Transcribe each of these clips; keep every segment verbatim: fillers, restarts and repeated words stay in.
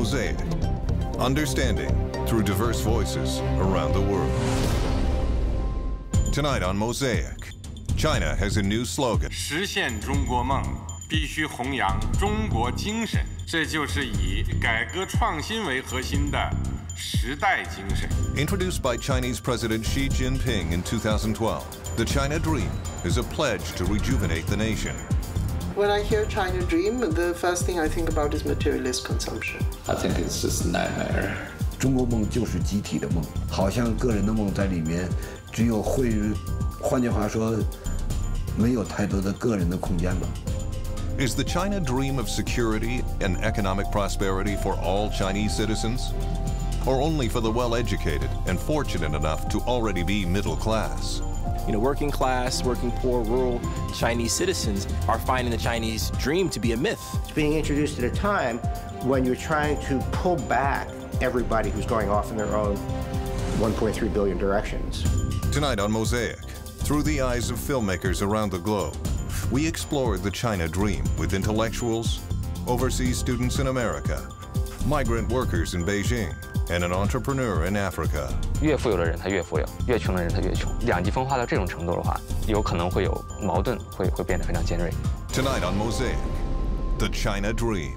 Mosaic. Understanding through diverse voices around the world. Tonight on Mosaic, China has a new slogan. 实现中国梦，必须弘扬中国精神，这就是以改革创新为核心的时代精神。 Introduced by Chinese President Xi Jinping in two thousand twelve, the China Dream is a pledge to rejuvenate the nation. When I hear China Dream, the first thing I think about is materialist consumption. I think it's just a nightmare. 中国梦就是集体的梦，好像个人的梦在里面只有会，换句话说，没有太多的个人的空间吧。 Is the China Dream of security and economic prosperity for all Chinese citizens? Or only for the well-educated and fortunate enough to already be middle class? You know, working class, working poor, rural Chinese citizens are finding the Chinese dream to be a myth. It's being introduced at a time when you're trying to pull back everybody who's going off in their own one point three billion directions. Tonight on Mosaic, through the eyes of filmmakers around the globe, we explore the China Dream with intellectuals, overseas students in America, migrant workers in Beijing, and an entrepreneur in Africa. 越富有的人他越富有，越穷的人他越穷。两极分化到这种程度的话，有可能会有矛盾，会会变得非常尖锐。 Tonight on Mosaic, the China Dream.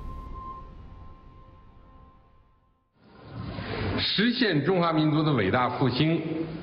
实现中华民族的伟大复兴，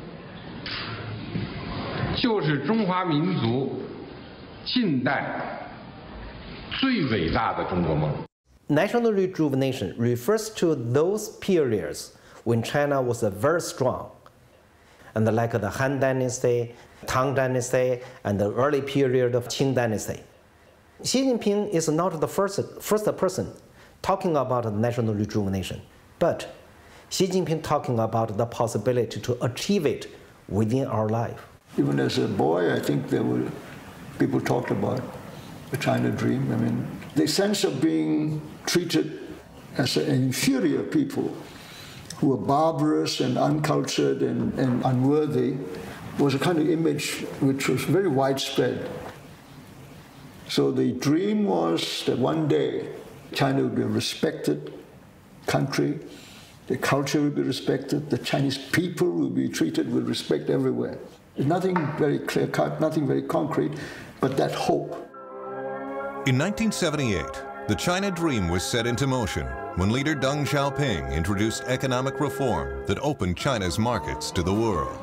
就是中华民族近代最伟大的中国梦。 National rejuvenation refers to those periods when China was very strong, and like the Han Dynasty, Tang Dynasty, and the early period of Qing Dynasty. Xi Jinping is not the first, first person talking about national rejuvenation, but Xi Jinping talking about the possibility to achieve it within our life. Even as a boy, I think there were people talked about the China Dream. I mean, the sense of being treated as an inferior people who were barbarous and uncultured and, and unworthy was a kind of image which was very widespread. So the dream was that one day China would be a respected country, the culture would be respected, the Chinese people would be treated with respect everywhere. Nothing very clear-cut, nothing very concrete, but that hope. In nineteen seventy-eight, the China Dream was set into motion when leader Deng Xiaoping introduced economic reform that opened China's markets to the world.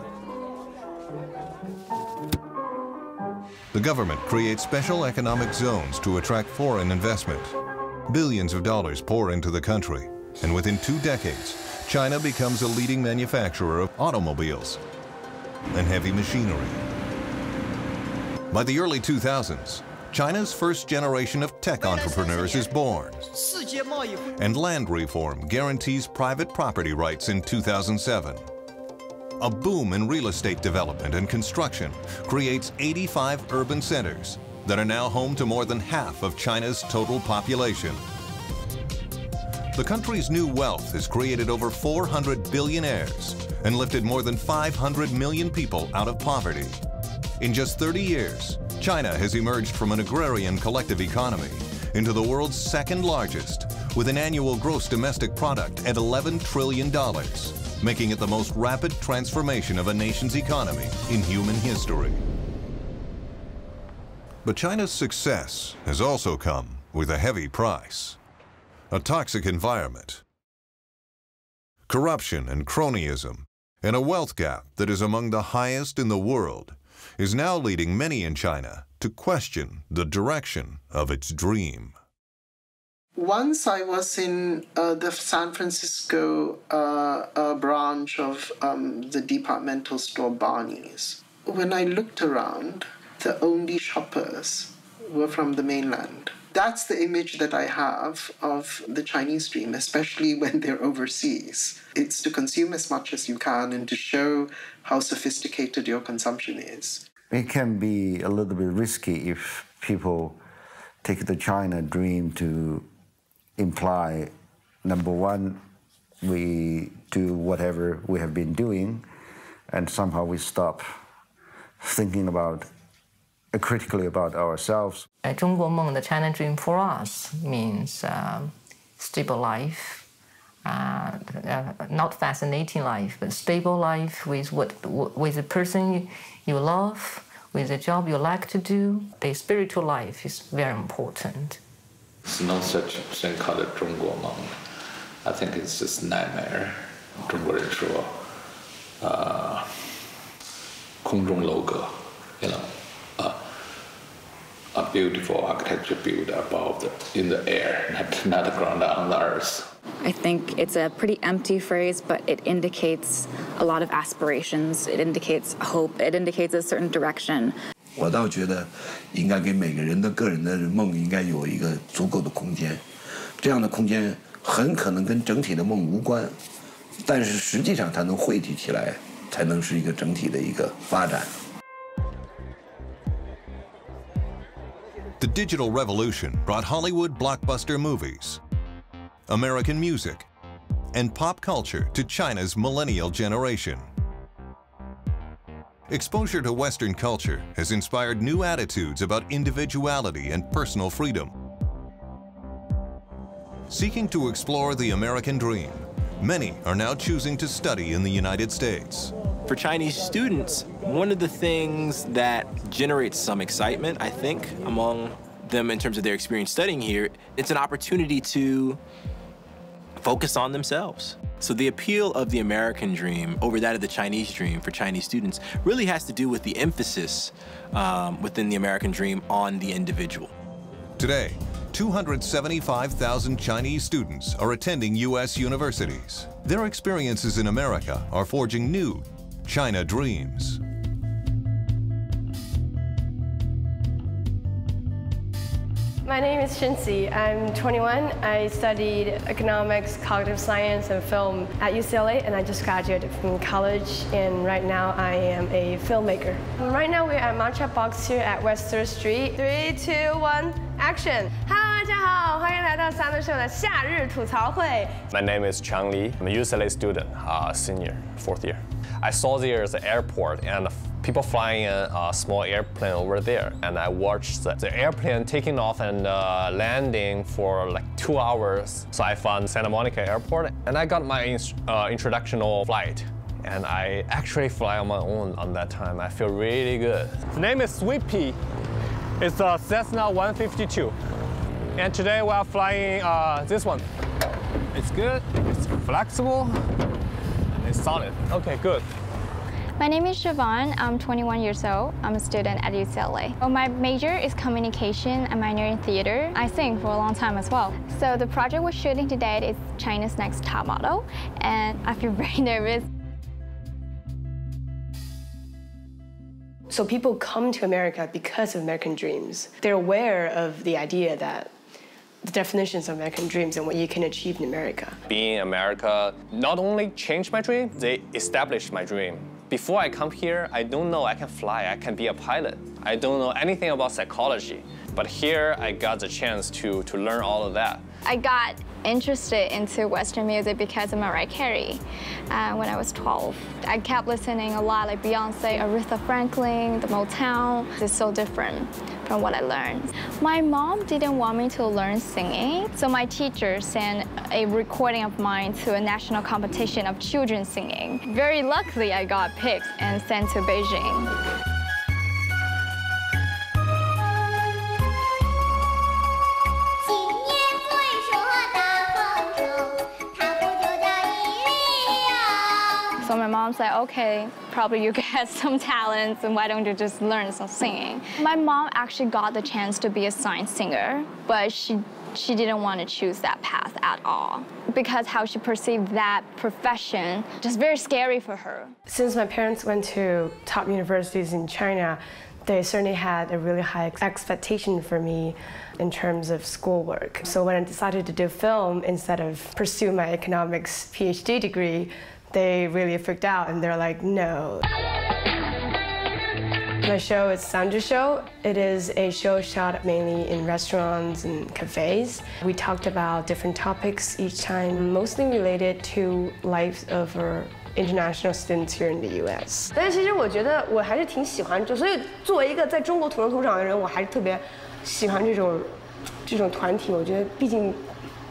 The government creates special economic zones to attract foreign investment. Billions of dollars pour into the country, and within two decades, China becomes a leading manufacturer of automobiles and heavy machinery. By the early two thousands, China's first generation of tech entrepreneurs is born, and land reform guarantees private property rights in two thousand seven. A boom in real estate development and construction creates eighty-five urban centers that are now home to more than half of China's total population. The country's new wealth has created over four hundred billionaires and lifted more than five hundred million people out of poverty. In just thirty years, China has emerged from an agrarian collective economy into the world's second largest, with an annual gross domestic product at eleven trillion dollars, making it the most rapid transformation of a nation's economy in human history. But China's success has also come with a heavy price: a toxic environment, corruption and cronyism, and a wealth gap that is among the highest in the world, is now leading many in China to question the direction of its dream. Once I was in uh, the San Francisco uh, uh, branch of um, the departmental store Barney's. When I looked around, the only shoppers were from the mainland. That's the image that I have of the Chinese dream, especially when they're overseas. It's to consume as much as you can and to show how sophisticated your consumption is. It can be a little bit risky if people take the China Dream to imply, number one, we do whatever we have been doing, and somehow we stop thinking about uh, critically about ourselves. 中国梦 the China Dream for us means um, stable life, uh, uh, not fascinating life, but stable life with what with a person you love, with a job you like to do. The spiritual life is very important. There's no such thing called 中国梦. I think it's just nightmare. 中国人说，呃，空中楼阁 you know, uh, a beautiful architecture built above the, in the air, not, not ground on the earth. I think it's a pretty empty phrase, but it indicates a lot of aspirations. It indicates hope. It indicates a certain direction. 我倒觉得，应该给每个人的个人的梦应该有一个足够的空间，这样的空间很可能跟整体的梦无关，但是实际上它能汇集起来，才能是一个整体的一个发展。 The digital revolution brought Hollywood blockbuster movies, American music, and pop culture to China's millennial generation. Exposure to Western culture has inspired new attitudes about individuality and personal freedom. Seeking to explore the American dream, many are now choosing to study in the United States. For Chinese students, one of the things that generates some excitement, I think, among them in terms of their experience studying here, it's an opportunity to focus on themselves. So the appeal of the American dream over that of the Chinese dream for Chinese students really has to do with the emphasis um, within the American dream on the individual. Today, two hundred seventy-five thousand Chinese students are attending U S universities. Their experiences in America are forging new China dreams. My name is Shinzi. I'm twenty-one. I studied economics, cognitive science, and film at U C L A, and I just graduated from college, and right now I am a filmmaker. Right now we're at Matcha Box here at West third Street. Three, two, one, action! Hello, 大家好，欢迎来到三乐社的夏日吐槽会。 My name is Chang Li. I'm a U C L A student, uh, senior, fourth year. I saw there's an airport and people flying in a small airplane over there, and I watched the, the airplane taking off and uh, landing for like two hours. So I found Santa Monica Airport, and I got my in, uh, introductional flight. And I actually fly on my own on that time. I feel really good. The name is Sweet Pea. It's a Cessna one fifty-two. And today we are flying uh, this one. It's good, it's flexible, and it's solid. Okay, good. My name is Siobhan. I'm twenty-one years old. I'm a student at U C L A. Well, my major is communication and minor in theater. I sing for a long time as well. So the project we're shooting today is China's Next Top Model, and I feel very nervous. So people come to America because of American dreams. They're aware of the idea that the definitions of American dreams and what you can achieve in America. Being in America not only changed my dream, they established my dream. Before I come here, I don't know I can fly, I can be a pilot. I don't know anything about psychology. But here, I got the chance to, to learn all of that. I got interested into Western music because of Mariah Carey uh, when I was twelve. I kept listening a lot, like Beyonce, Aretha Franklin, the Motown. It's so different from what I learned. My mom didn't want me to learn singing, so my teacher sent a recording of mine to a national competition of children singing. Very luckily, I got picked and sent to Beijing. So my mom said, okay, probably you get some talents, and why don't you just learn some singing? My mom actually got the chance to be a science singer, but she, she didn't want to choose that path at all because how she perceived that profession, just very scary for her. Since my parents went to top universities in China, they certainly had a really high expectation for me in terms of schoolwork. So when I decided to do film instead of pursue my economics PhD degree, they really freaked out and they're like, no. My show is Sanju Show. It is a show shot mainly in restaurants and cafes. We talked about different topics each time, mostly related to lives of our international students here in the U S. 但是其实我觉得我还是挺喜欢，就所以作为一个在中国土生土长的人，我还是特别喜欢这种这种团体。我觉得毕竟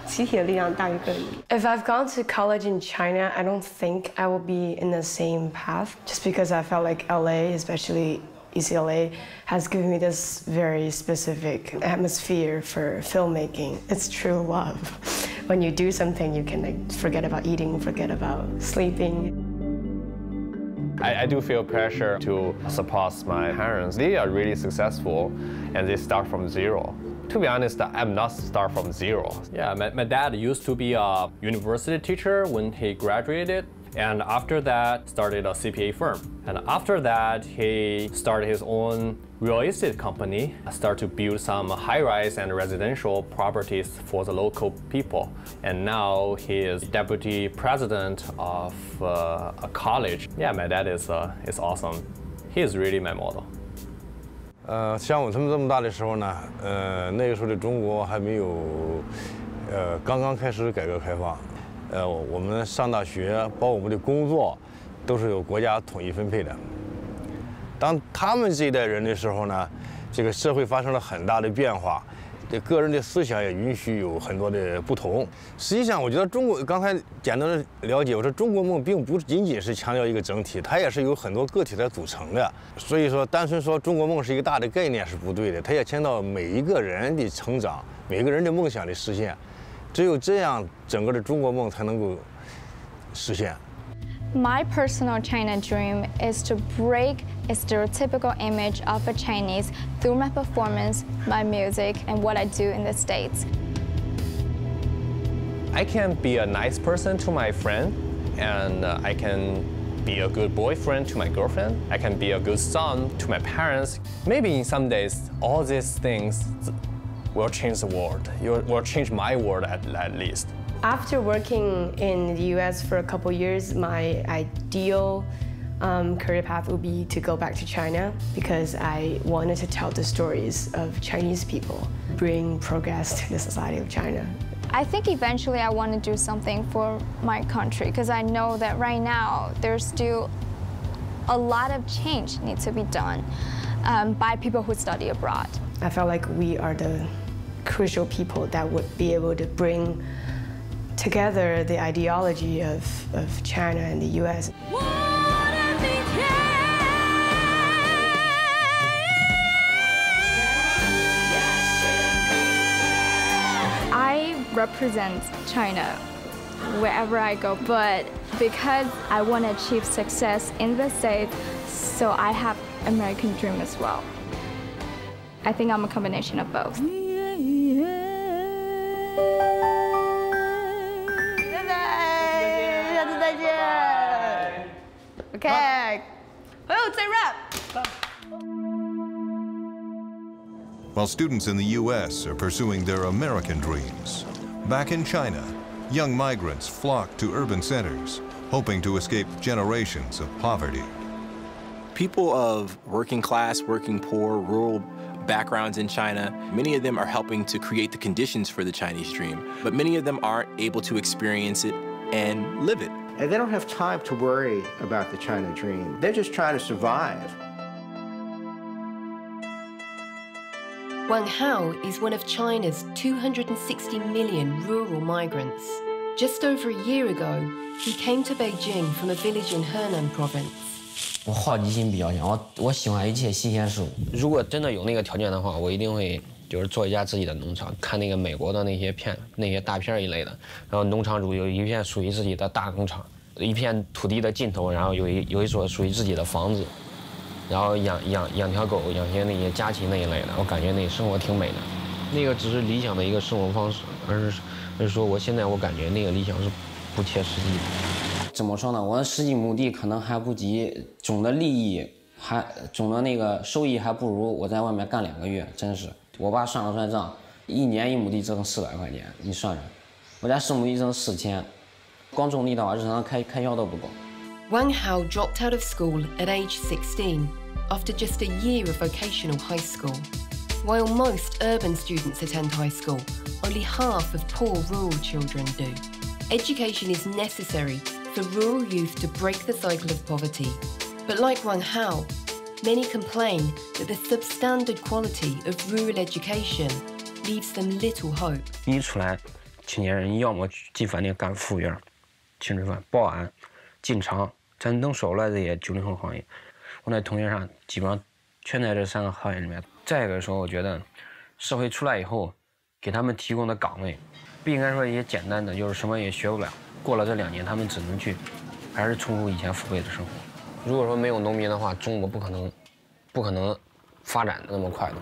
集体的力量大于个人。If I've gone to college in China, I don't think I will be in the same path, just because I felt like L A, especially U C L A, has given me this very specific atmosphere for filmmaking. It's true love. When you do something, you can like forget about eating, forget about sleeping. I, I do feel pressure to surpass my parents. They are really successful and they start from zero. To be honest, I'm not start from zero. Yeah, my, my dad used to be a university teacher when he graduated. And after that, started a C P A firm. And after that, he started his own real estate company, started to build some high-rise and residential properties for the local people. And now he is deputy president of uh, a college. Yeah, my dad is, uh, is awesome. He is really my model. 呃，像我他们这么大的时候呢，呃，那个时候的中国还没有，呃，刚刚开始改革开放。 呃，我们上大学，包括我们的工作，都是由国家统一分配的。当他们这一代人的时候呢，这个社会发生了很大的变化，这个人的思想也允许有很多的不同。实际上，我觉得中国刚才简单的了解，我说中国梦并不仅仅是强调一个整体，它也是由很多个体来组成的。所以说，单纯说中国梦是一个大的概念是不对的，它也牵到每一个人的成长，每个人的梦想的实现。 只有这样，整个的中国梦才能够实现。 My personal China dream is to break a stereotypical image of a Chinese through my performance, my music, and what I do in the States. I can be a nice person to my friend, and uh, I can be a good boyfriend to my girlfriend. I can be a good son to my parents. Maybe in some days, all these things will change the world. It will change my world at, at least. After working in the U S for a couple years, my ideal um, career path would be to go back to China because I wanted to tell the stories of Chinese people, bring progress to the society of China. I think eventually I want to do something for my country because I know that right now there's still a lot of change needs to be done um, by people who study abroad. I felt like we are the crucial people that would be able to bring together the ideology of, of China and the U S. I represent China wherever I go, but because I want to achieve success in the States, so I have American dream as well. I think I'm a combination of both. Okay. Oh, it's a wrap. While students in the U S are pursuing their American dreams, back in China, young migrants flock to urban centers, hoping to escape generations of poverty. People of working class, working poor, rural backgrounds in China, many of them are helping to create the conditions for the Chinese dream, but many of them aren't able to experience it and live it. And they don't have time to worry about the China dream. They're just trying to survive. Wang Hao is one of China's two hundred sixty million rural migrants. Just over a year ago, he came to Beijing from a village in Henan province. 我好奇心比较强，我我喜欢一切新鲜事物。如果真的有那个条件的话，我一定会就是做一家自己的农场，看那个美国的那些片、那些大片一类的，然后农场主有一片属于自己的大工厂，一片土地的尽头，然后有一有一所属于自己的房子，然后养养养条狗，养些那些家禽那一类的，我感觉那生活挺美的。那个只是理想的一个生活方式，而是而是说我现在我感觉那个理想是不切实际的。 怎么说呢？我的实际目的可能还不及总的利益，还总的那个收益还不如我在外面干两个月。真是，我爸算了算账，一年一亩地挣四百块钱，你算算，我家四亩地挣四千，光种地的话，日常开开销都不够。 Wang Hao dropped out of school at age sixteen after just a year of vocational high school. While most urban students attend high school, only half of poor rural children do. Education is necessary for rural youth to break the cycle of poverty. But like Wang Hao, many complain that the substandard quality of rural education leaves them little hope. 一出来， 青年人要么进饭店干服务员、清水饭、保安、进厂，咱能说出来这些九零后行业，我那同学上基本上全在这三个行业里面。再一个说，我觉得社会出来以后，给他们提供的岗位，不应该说一些简单的，就是什么也学不了。过了这两年，他们只能去，还是重复以前父辈的生活。如果说没有农民的话，中国不可能，不可能发展的那么快的。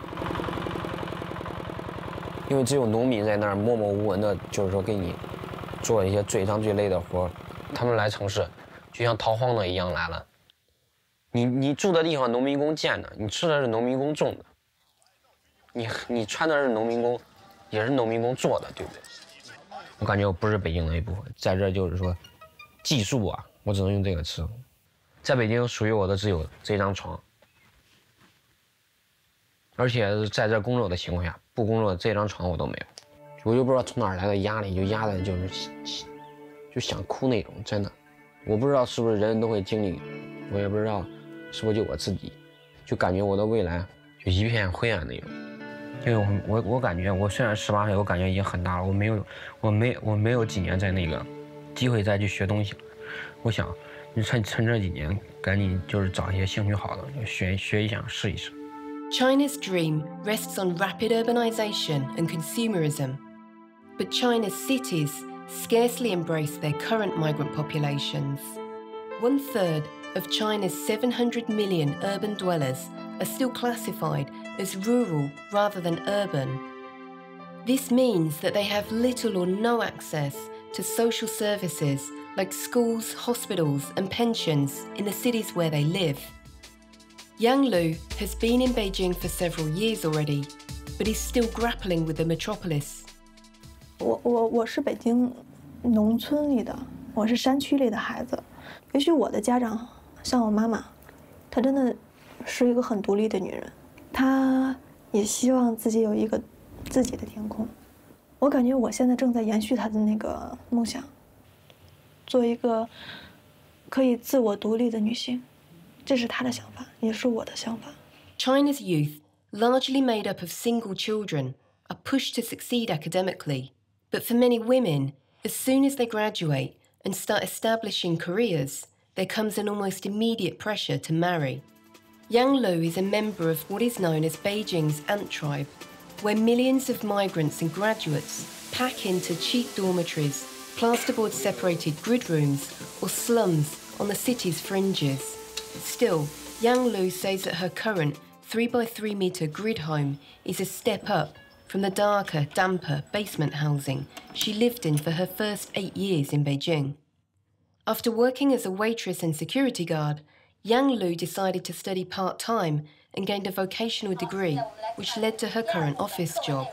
因为只有农民在那儿默默无闻的，就是说给你做一些最脏最累的活，他们来城市，就像逃荒的一样来了。你你住的地方农民工建的，你吃的是农民工种的，你你穿的是农民工，也是农民工做的，对不对？我感觉我不是北京的一部分，在这就是说，技术啊，我只能用这个词。在北京属于我的只有这张床，而且在这工作的情况下，不工作这张床我都没有，我就不知道从哪儿来的压力，就压的就是就想哭那种，真的，我不知道是不是人人都会经历，我也不知道是不是就我自己，就感觉我的未来就一片灰暗那种。因为我我我感觉我虽然十八岁，我感觉已经很大了，我没有我没我没有几年在那个机会再去学东西了，我想你趁趁这几年赶紧就是找一些兴趣好的学学一下试一试。 China's dream rests on rapid urbanization and consumerism, but China's cities scarcely embrace their current migrant populations. One third of China's seven hundred million urban dwellers are still classified as rural rather than urban. This means that they have little or no access to social services like schools, hospitals, and pensions in the cities where they live. Yang Lu has been in Beijing for several years already, but is still grappling with the metropolis. 我我我是北京农村里的，我是山区里的孩子。也许我的家长像我妈妈，她真的是一个很独立的女人，她也希望自己有一个自己的天空。我感觉我现在正在延续她的那个梦想，做一个可以自我独立的女性。这是她的想法，也是我的想法。 China's youth, largely made up of single children, are pushed to succeed academically. But for many women, as soon as they graduate and start establishing careers, there comes an almost immediate pressure to marry. Yang Lu is a member of what is known as Beijing's Ant Tribe, where millions of migrants and graduates pack into cheap dormitories, plasterboard-separated grid rooms, or slums on the city's fringes. Still, Yang Lu says that her current three by three metre grid home is a step up from the darker, damper basement housing she lived in for her first eight years in Beijing. After working as a waitress and security guard, Yang Lu decided to study part-time and gained a vocational degree, which led to her current office job.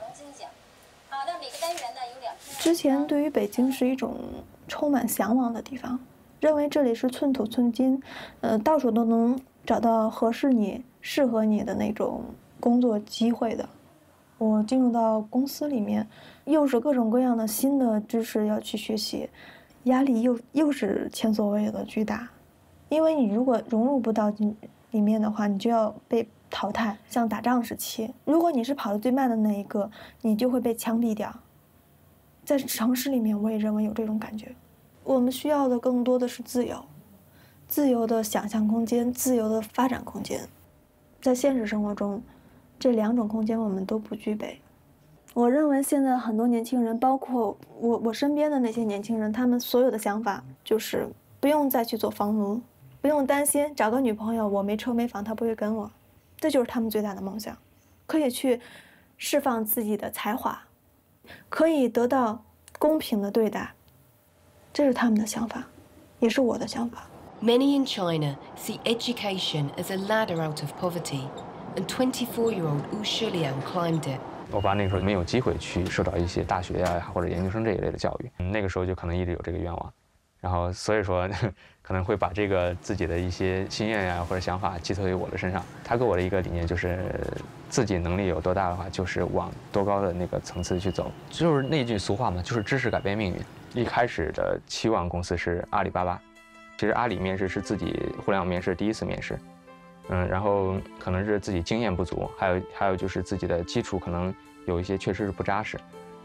之前对于北京是一种充满向往的地方，认为这里是寸土寸金，呃，到处都能找到合适你、适合你的那种工作机会的。我进入到公司里面，又是各种各样的新的知识要去学习，压力又又是前所未有的巨大。因为你如果融入不到里面的话，你就要被淘汰，像打仗时期，如果你是跑得最慢的那一个，你就会被枪毙掉。在城市里面，我也认为有这种感觉。我们需要的更多的是自由，自由的想象空间，自由的发展空间。在现实生活中，这两种空间我们都不具备。我认为现在很多年轻人，包括我我身边的那些年轻人，他们所有的想法就是不用再去做房奴，不用担心找个女朋友我没车没房她不会跟我，这就是他们最大的梦想。可以去释放自己的才华，可以得到公平的对待，这是他们的想法，也是我的想法。 Many in China see education as a ladder out of poverty, and twenty-four-year-old Wu Shiliang climbed it. 我爸那个时候没有机会去受到一些大学呀、啊、或者研究生这一类的教育，那个时候就可能一直有这个愿望，然后所以说可能会把这个自己的一些心愿呀、啊、或者想法寄托于我的身上。他给我的一个理念就是，自己能力有多大的话，就是往多高的那个层次去走。就是那句俗话嘛，就是知识改变命运。一开始的期望公司是阿里巴巴，其实阿里面试是自己互联网面试第一次面试。嗯，然后可能是自己经验不足，还有还有就是自己的基础可能有一些确实是不扎实，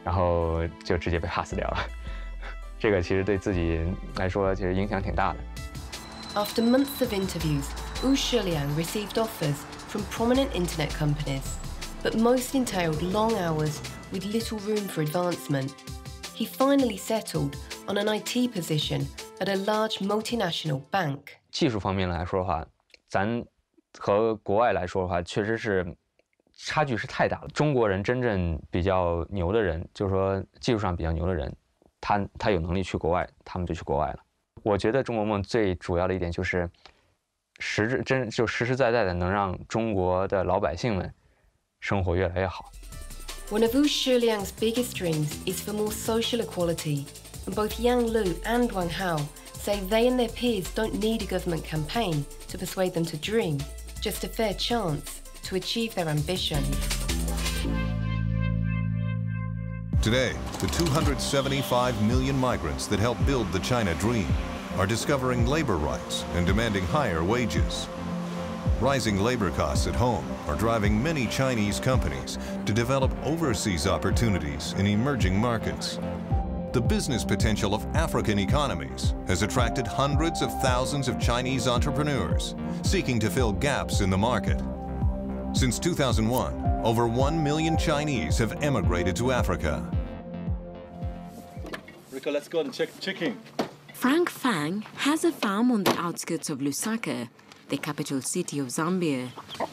然后就直接被 pass 掉了。这个其实对自己来说其实影响挺大的。 After months of interviews, Wu Shiliang received offers from prominent internet companies, but most entailed long hours with little room for advancement. He finally settled on an I T position at a large multinational bank. 技术方面来说的话，咱和国外来说的话，确实是差距是太大了。中国人真正比较牛的人，就是说技术上比较牛的人，他他有能力去国外，他们就去国外了。我觉得中国梦最主要的一点就是实质真就实实在在的能让中国的老百姓们生活越来越好。 One of Wu Shiliang's biggest dreams is for more social equality, and both Yang Lu and Wang Hao say they and their peers don't need a government campaign to persuade them to dream, just a fair chance to achieve their ambitions. Today, the two hundred seventy-five million migrants that help build the China dream are discovering labor rights and demanding higher wages. Rising labor costs at home are driving many Chinese companies to develop overseas opportunities in emerging markets. The business potential of African economies has attracted hundreds of thousands of Chinese entrepreneurs seeking to fill gaps in the market. Since two thousand one, over one million Chinese have emigrated to Africa. Rico, let's go and check chicken. Frank Fang has a farm on the outskirts of Lusaka, the capital city of Zambia.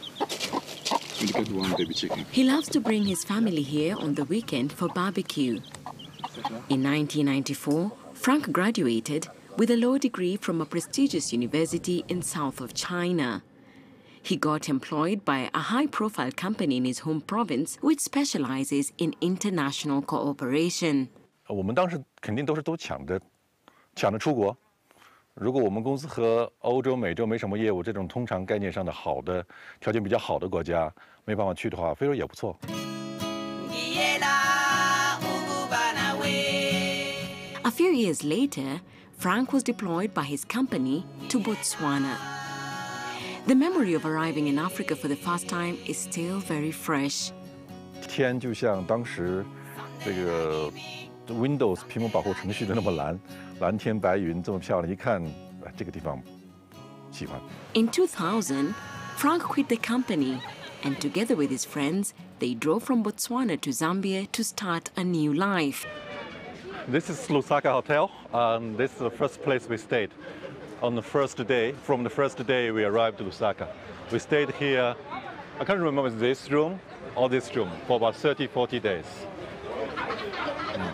One baby chicken. He loves to bring his family here on the weekend for barbecue. In nineteen ninety-four, Frank graduated with a law degree from a prestigious university in south of China. He got employed by a high-profile company in his home province, which specializes in international cooperation. 我们当时肯定都是都抢着抢着出国。如果我们公司和欧洲、美洲没什么业务，这种通常概念上的好的条件比较好的国家没办法去的话，非洲也不错。 A few years later, Frank was deployed by his company to Botswana. The memory of arriving in Africa for the first time is still very fresh. 天就像当时这个 Windows 屏幕保护程序的那么蓝，蓝天白云这么漂亮，一看这个地方喜欢。 In two thousand, Frank quit the company, and together with his friends, they drove from Botswana to Zambia to start a new life. This is Lusaka Hotel. Um, this is the first place we stayed. On the first day, from the first day we arrived to Lusaka. We stayed here, I can't remember this room or this room, for about thirty, forty days. Mm.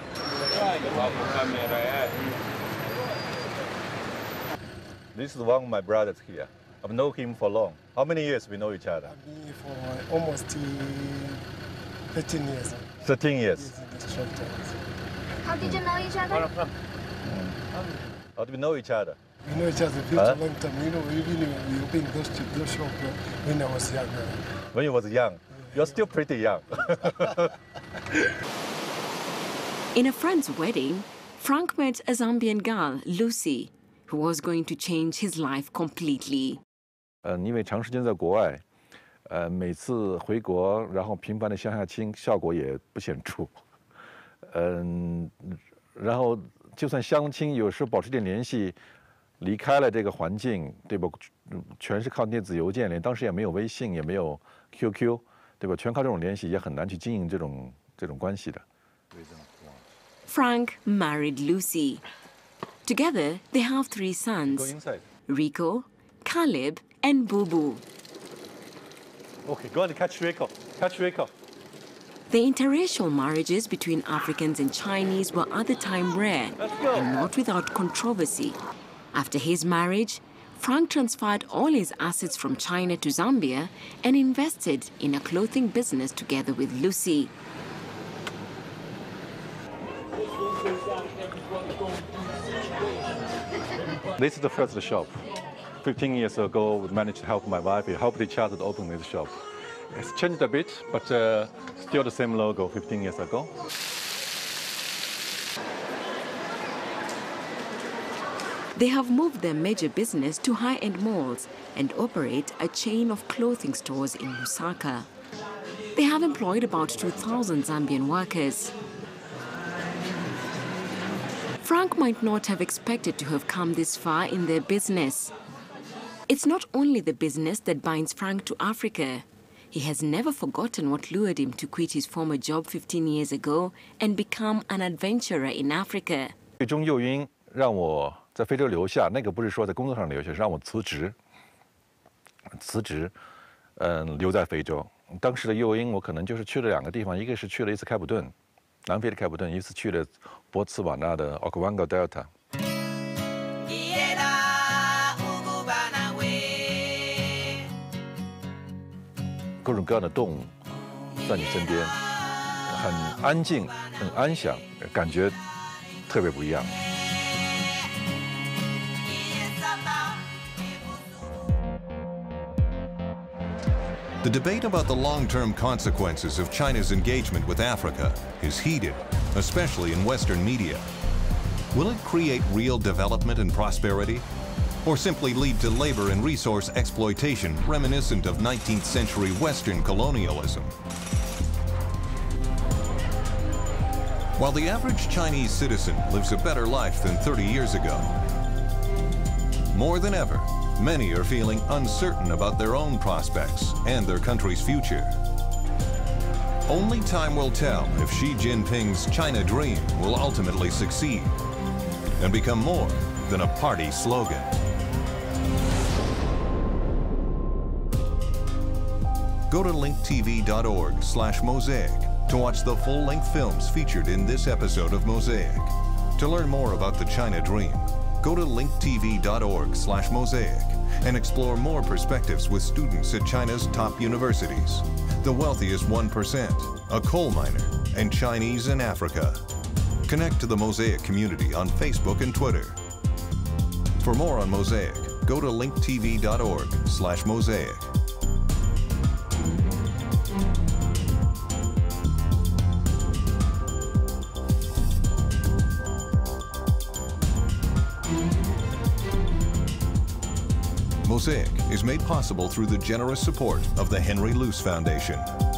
This is one of my brothers here. I've known him for long. How many years we know each other? For almost thirteen years. thirteen years. How did you know each other? Mm. How do we know each other? We know each other for huh? a long time. You know, we really we opened those, those shop when I was young. When you was young? You're still pretty young. In a friend's wedding, Frank met a Zambian girl, Lucy, who was going to change his life completely. 呃，因为长时间在国外，呃，每次回国，然后频繁的相下亲，效果也不显著。嗯，然后就算相亲，有时候保持点联系，离开了这个环境，对吧？全是靠电子邮件联，当时也没有微信，也没有 Q Q， 对吧？全靠这种联系，也很难去经营这种这种关系的。 Frank married Lucy. Together, they have three sons: Go inside. Rico, Caleb, and Bubu. Okay, go and catch Rico. Catch Rico. The interracial marriages between Africans and Chinese were at the time rare and not without controversy. After his marriage, Frank transferred all his assets from China to Zambia and invested in a clothing business together with Lucy. This is the first shop. fifteen years ago, we managed to help my wife. We helped each other to open this shop. It's changed a bit, but uh, still the same logo fifteen years ago. They have moved their major business to high-end malls and operate a chain of clothing stores in Lusaka. They have employed about two thousand Zambian workers. Frank might not have expected to have come this far in their business. It's not only the business that binds Frank to Africa. He has never forgotten what lured him to quit his former job fifteen years ago and become an adventurer in Africa. 最终诱因让我在非洲留下，那个不是说在工作上留下，是让我辞职。辞职，嗯，留在非洲。当时的诱因，我可能就是去了两个地方，一个是去了一次开普敦，南非的开普敦，一次去了博茨瓦纳的 Okavango Delta。各种各样的动物在你身边，很安静，很安详，感觉特别不一样。 The debate about the long-term consequences of China's engagement with Africa is heated, especially in Western media. Will it create real development and prosperity, or simply lead to labor and resource exploitation reminiscent of nineteenth century Western colonialism? While the average Chinese citizen lives a better life than thirty years ago, more than ever, many are feeling uncertain about their own prospects and their country's future. Only time will tell if Xi Jinping's China dream will ultimately succeed and become more than a party slogan. Go to linktv.org slash mosaic to watch the full-length films featured in this episode of Mosaic. To learn more about the China dream, go to linktv.org slash mosaic and explore more perspectives with students at China's top universities, the wealthiest one percent, a coal miner, and Chinese in Africa. Connect to the Mosaic community on Facebook and Twitter. For more on Mosaic, go to linktv.org slash mosaic. Mosaic is made possible through the generous support of the Henry Luce Foundation.